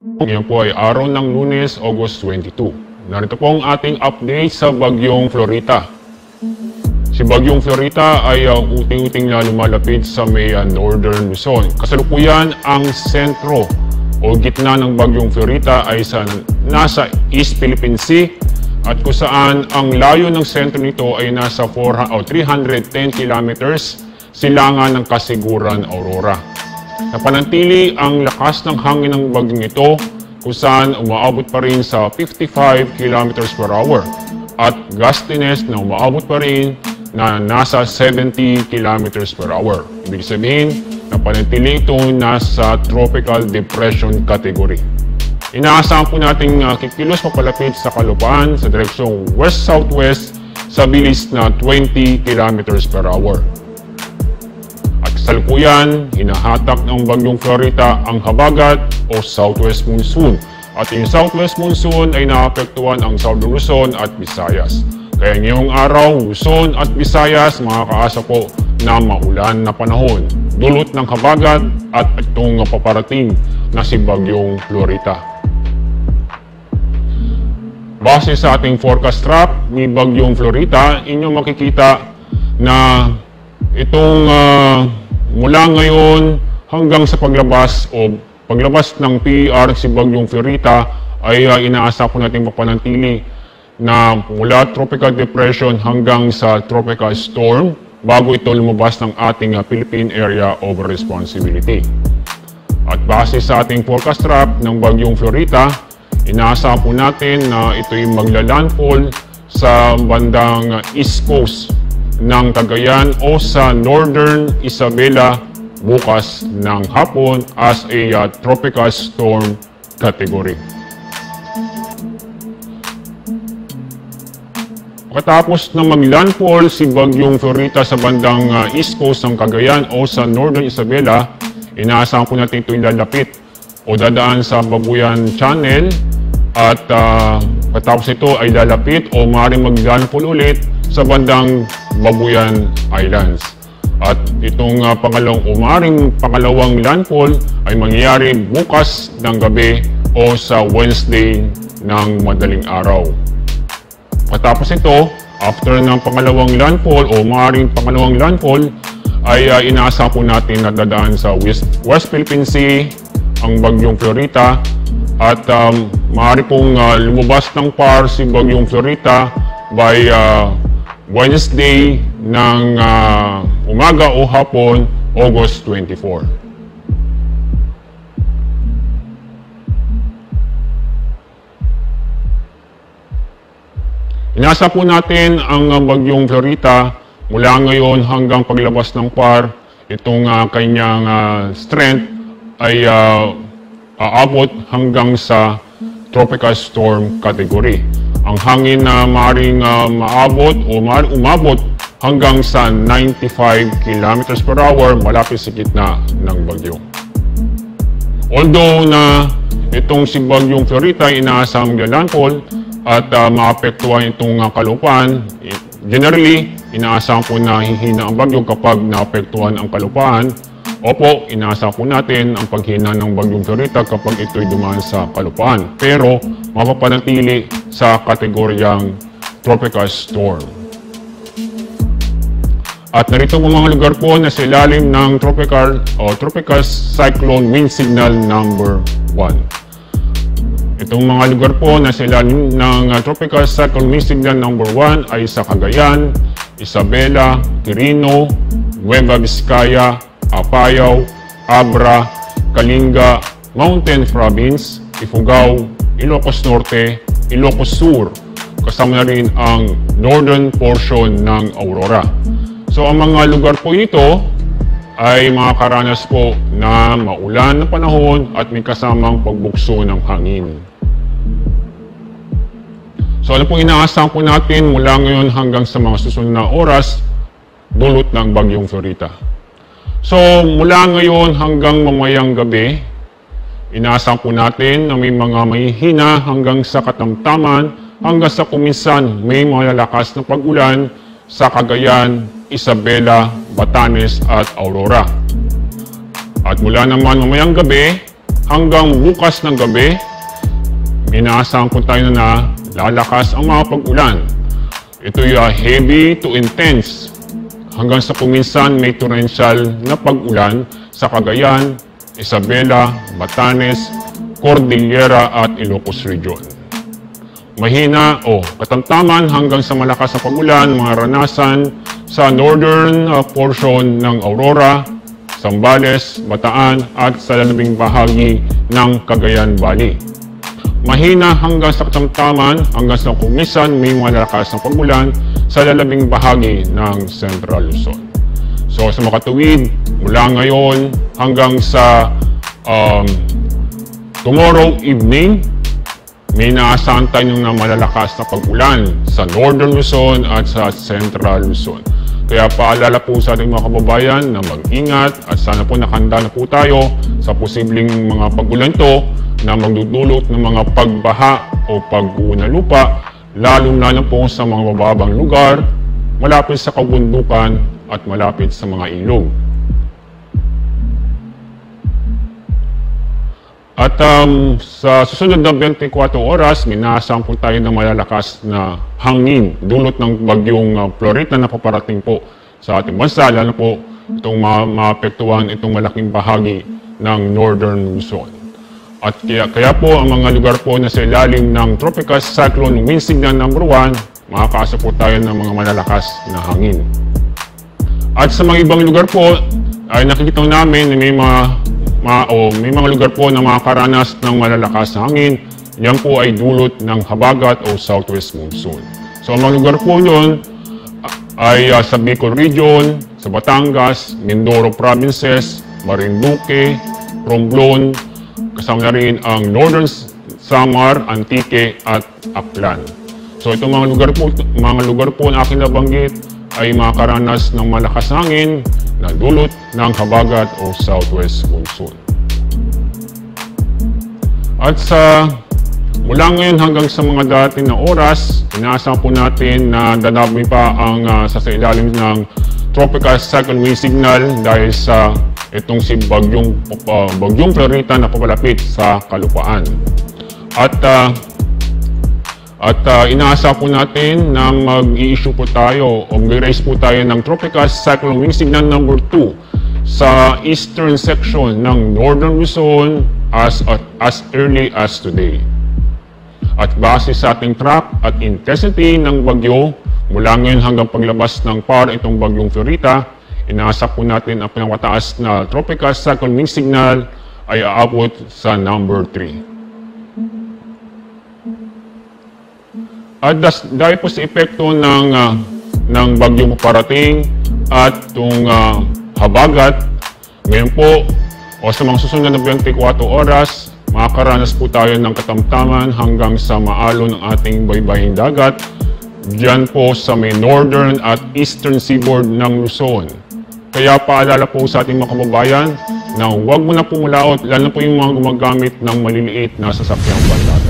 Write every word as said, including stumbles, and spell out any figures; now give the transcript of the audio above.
Ngayon po ay araw ng Lunes, August twenty-two. Narito po ang ating update sa Bagyong Florita. Si Bagyong Florita ay uh, uting-uting na lumalapit sa may uh, Northern Luzon. Kasalukuyan ang sentro o gitna ng Bagyong Florita ay sa, nasa East Philippine Sea at kung saan ang layo ng sentro nito ay nasa three hundred ten kilometers silangan ng Kasiguran, Aurora. Napanatili ang lakas ng hangin ng bagyong ito kung saan umaabot pa rin sa fifty-five kilometers per hour at gustiness na umaabot pa rin na nasa seventy kilometers per hour. Ibig sabihin, napanatili ito nasa Tropical Depression category. Inaasahan po natin uh, kikilos papalapit sa kalupaan sa direksyong west-southwest sa bilis na twenty kilometers per hour. At kasalukuyan, hinahatak ng Bagyong Florita ang habagat o southwest monsoon. At yung southwest monsoon ay naapektuhan ang Southern Luzon at Visayas. Kaya ngayong araw, Luzon at Visayas makakaasa po na maulan na panahon, dulot ng habagat at itong paparating na si Bagyong Florita. Base sa ating forecast trap ni Bagyong Florita, inyong makikita na itong uh, mula ngayon hanggang sa paglabas o paglabas ng P R si Bagyong Florita ay uh, inaasa po natin mapanatili na mula Tropical Depression hanggang sa Tropical Storm bago ito lumabas ng ating uh, Philippine Area of Responsibility. At base sa ating forecast trap ng Bagyong Florita, inaasahan po natin na ito'y magla-landfall sa bandang East Coast ng Cagayan o sa Northern Isabela bukas ng hapon as a uh, Tropical Storm category. Pagkatapos na mag-landfall si Bagyong Florita sa bandang uh, East Coast ng Cagayan o sa Northern Isabela, inaasahan po natin ito'y lalapit o dadaan sa Babuyan Channel at uh, pagkatapos ito ay lalapit o maaaring mag-landfall ulit sa bandang Babuyan Islands. At itong uh, pangalawang o maaaring pangalawang landfall ay mangyayari bukas ng gabi o sa Wednesday ng madaling araw. Matapos ito, after ng pangalawang landfall o maaaring pangalawang landfall, ay uh, inaasahan po natin na dadaan sa West, West Philippine Sea ang Bagyong Florita at um, maaari pong uh, lumabas ng P R si Bagyong Florita by uh, Wednesday ng uh, umaga o hapon, August twenty-fourth. Inasa po natin ang uh, Bagyong Florita mula ngayon hanggang paglabas ng P R. Itong uh, kanyang uh, strength ay uh, aabot hanggang sa Tropical Storm category. Ang hangin na maaaring uh, maabot o maaaring umabot hanggang sa ninety-five kilometers per hour malapit sa gitna ng bagyo. Although na itong si Bagyong Florita inaasang landfall at uh, maapektuhan itong uh, kalupaan, generally, inaasahan po na hihina ang bagyo kapag naapektuhan ang kalupaan. Opo, inaasahan po natin ang paghina ng Bagyong Florita kapag ito'y dumaan sa kalupaan. Pero, mapapanatili sa kategoryang Tropical Storm. At narito po mga lugar po na sa ilalim ng Tropical o Tropical Cyclone Wind Signal number one. Itong mga lugar po na sa ilalim ng uh, Tropical Cyclone Wind Signal number one ay sa Cagayan, Isabela, Quirino, Nueva Vizcaya, Apayao, Abra, Kalinga, Mountain Province, Ifugao, Ilocos Norte, Ilocos Sur, kasama na rin ang northern portion ng Aurora. So ang mga lugar po ito ay makakaranas po na maulan na panahon at may kasamang pagbukso ng hangin. So ano pong inaasahan po natin mula ngayon hanggang sa mga susunod na oras dulot ng Bagyong Florita. So mula ngayon hanggang mamayang gabi, inaasahan po natin na may mga mahihina hanggang sa katamtaman hanggang sa kuminsan may mga lalakas na pag-ulan sa Cagayan, Isabela, Batanes at Aurora. At mula naman mamayang gabi, hanggang bukas ng gabi, inaasahan po tayo na lalakas ang mga pag-ulan. Ito ay heavy to intense hanggang sa kuminsan may torrential na pag-ulan sa Cagayan, Isabela, Batanes, Cordillera at Ilocos Region. Mahina o katamtaman hanggang sa malakas na pag-ulan, mga ranasan sa northern uh, portion ng Aurora, Zambales, Bataan at sa lalabing bahagi ng Cagayan Valley. Mahina hanggang sa katamtaman hanggang sa kumisan may malakas na pag-ulan sa lalabing bahagi ng Central Luzon. So sa makatuwid, mula ngayon hanggang sa um, tomorrow evening, may inaasahan tayo ng malalakas na pag-ulan sa Northern Luzon at sa Central Luzon. Kaya paalala po sa ating mga kababayan na mag-ingat at sana po nakahanda na po tayo sa posibleng mga pag-ulan to na magdudulot ng mga pagbaha o pag-uho ng lupa, lalo na po sa mga mababang lugar, malapit sa kabundukan at malapit sa mga ilog. At um, sa susunod na twenty-four oras, minaasahan po tayo ng malalakas na hangin dulot ng bagyong uh, Florita na paparating po sa ating bansa, lalo po itong ma maapektuhan itong malaking bahagi ng Northern Luzon. At kaya, kaya po ang mga lugar po na sa ilalim ng Tropical Cyclone wind signal number one, makakaasa po tayo ng mga malalakas na hangin. At sa mga ibang lugar po, ay nakikita namin na may mga Ma, o may mga lugar po na makakaranas ng malalakas na hangin. Yan po ay dulot ng habagat o southwest monsoon. So ang mga lugar po yun ay uh, sa Bicol Region, sa Batangas, Mindoro Provinces, Marinduque, Romblon, kasama na rin ang Northern Samar, Antique at Aklan. So itong mga lugar po, mga lugar po na aking nabanggit ay makakaranas ng malakas na hangin na dulot ng habagat o southwest monsoon. At sa mula ngayon hanggang sa mga dati na oras, inaasahan po natin na dadami pa ang uh, sa ilalim ng Tropical Cyclone wind signal dahil sa itong si bagyong, uh, bagyong Florita na papalapit sa kalupaan. At uh, At uh, inaasa po natin na mag-i-issue po tayo o mag-raise po tayo ng Tropical Cyclone wind signal number two sa eastern section ng Northern Luzon as, uh, as early as today. At base sa ating track at intensity ng bagyo, mula ngayon hanggang paglabas ng par itong bagyong Florita, inaasa po natin ang pinakataas na Tropical Cyclone wind signal ay aabot sa number three. At dahil po sa epekto ng, uh, ng bagyong paparating at itong uh, habagat, ngayon po o sa mga susunod na twenty-four oras, makakaranas po tayo ng katamtaman hanggang sa maalon ng ating baybaying dagat, dyan po sa may northern at eastern seaboard ng Luzon. Kaya paalala po sa ating mga kababayan na huwag mo na pumulaot, lalo na po yung mga gumagamit ng maliliit na sasakyang pandagat.